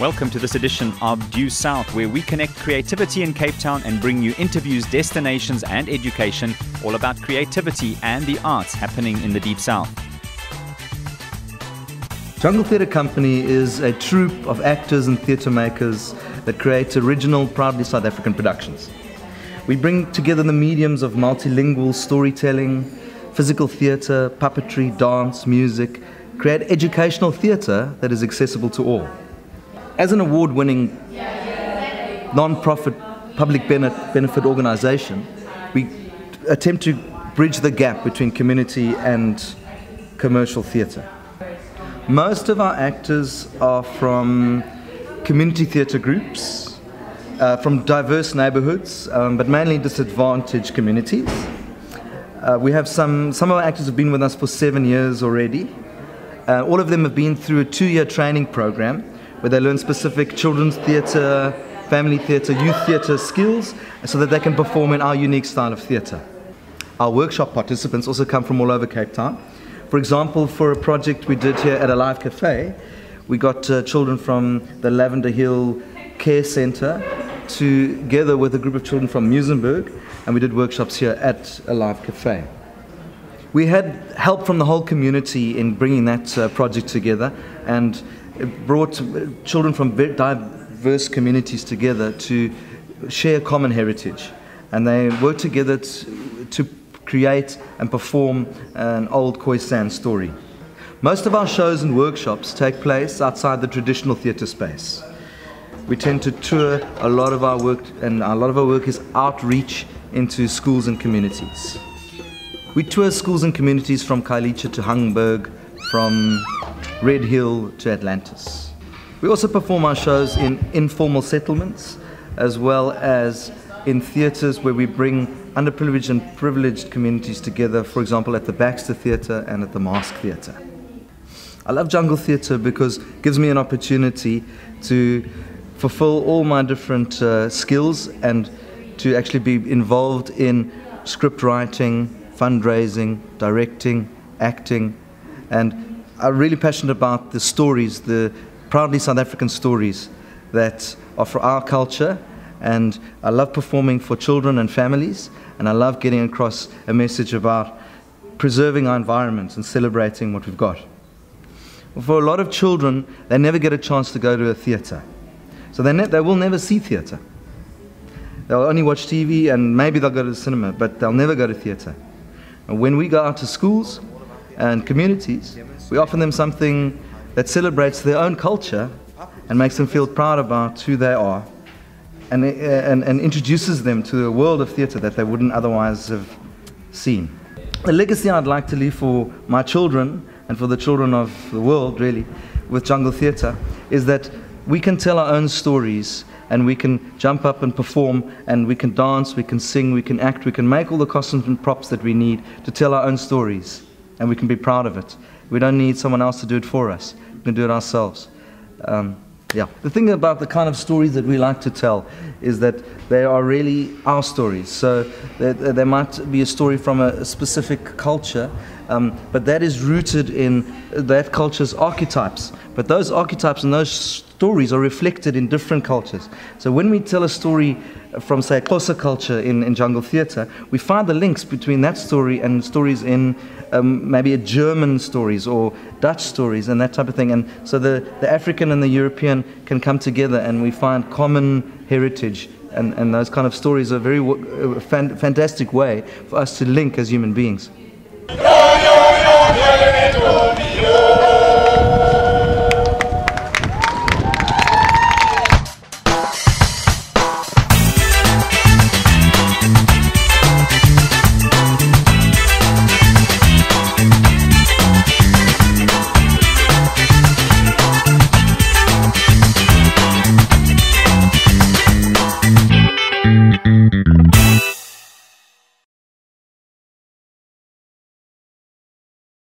Welcome to this edition of Due South, where we connect creativity in Cape Town and bring you interviews, destinations and education, all about creativity and the arts happening in the Deep South. Jungle Theatre Company is a troupe of actors and theatre makers that create original, proudly South African productions. We bring together the mediums of multilingual storytelling, physical theatre, puppetry, dance, music, create educational theatre that is accessible to all. As an award-winning non-profit public benefit organisation, we attempt to bridge the gap between community and commercial theatre. Most of our actors are from community theatre groups, from diverse neighbourhoods, but mainly disadvantaged communities. We have some of our actors have been with us for 7 years already. All of them have been through a 2-year training program where they learn specific children's theatre, family theatre, youth theatre skills so that they can perform in our unique style of theatre. Our workshop participants also come from all over Cape Town. For example, for a project we did here at Alive Cafe, we got children from the Lavender Hill Care Centre together with a group of children from Muizenberg, and we did workshops here at Alive Cafe. We had help from the whole community in bringing that project together, and it brought children from very diverse communities together to share common heritage. And they worked together to create and perform an old Khoisan story. Most of our shows and workshops take place outside the traditional theatre space. We tend to tour a lot of our work, and a lot of our work is outreach into schools and communities. We tour schools and communities from Khayelitsha to Hungenberg, from Red Hill to Atlantis. We also perform our shows in informal settlements, as well as in theatres where we bring underprivileged and privileged communities together, for example at the Baxter Theatre and at the Mask Theatre. I love Jungle Theatre because it gives me an opportunity to fulfill all my different skills and to actually be involved in script writing, fundraising, directing, acting, and I'm really passionate about the stories, the proudly South African stories that are for our culture, and I love performing for children and families, and I love getting across a message about preserving our environment and celebrating what we've got. For a lot of children, they never get a chance to go to a theatre, so they will never see theatre. They'll only watch TV and maybe they'll go to the cinema, but they'll never go to theatre. And when we go out to schools and communities, we offer them something that celebrates their own culture and makes them feel proud about who they are, and introduces them to a world of theatre that they wouldn't otherwise have seen. The legacy I'd like to leave for my children and for the children of the world, really, with Jungle Theatre, is that we can tell our own stories, and we can jump up and perform, and we can dance, we can sing, we can act, we can make all the costumes and props that we need to tell our own stories, and we can be proud of it. We don't need someone else to do it for us. We can do it ourselves. The thing about the kind of stories that we like to tell is that they are really our stories. So there might be a story from a specific culture, but that is rooted in that culture's archetypes. But those archetypes and those stories are reflected in different cultures. So when we tell a story from, say, a Xhosa culture in Jungle Theatre, we find the links between that story and stories in maybe a German stories or Dutch stories and that type of thing. And so the African and the European can come together, and we find common heritage, and those kind of stories are a very fantastic way for us to link as human beings.